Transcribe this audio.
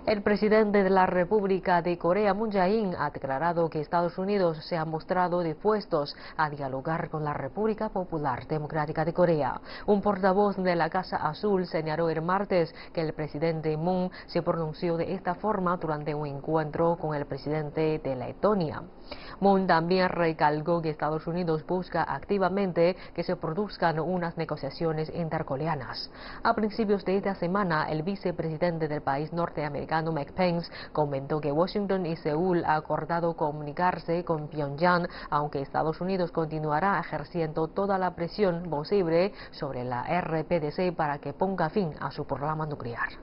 El presidente de la República de Corea, Moon Jae-in, ha declarado que Estados Unidos se ha mostrado dispuestos a dialogar con la República Popular Democrática de Corea. Un portavoz de la Casa Azul señaló el martes que el presidente Moon se pronunció de esta forma durante un encuentro con el presidente de Letonia. Moon también recalcó que Estados Unidos busca activamente que se produzcan unas negociaciones intercoreanas. A principios de esta semana, el vicepresidente del país norteamericano, Mike Pence, comentó que Washington y Seúl han acordado comunicarse con Pyongyang, aunque Estados Unidos continuará ejerciendo toda la presión posible sobre la RPDC para que ponga fin a su programa nuclear.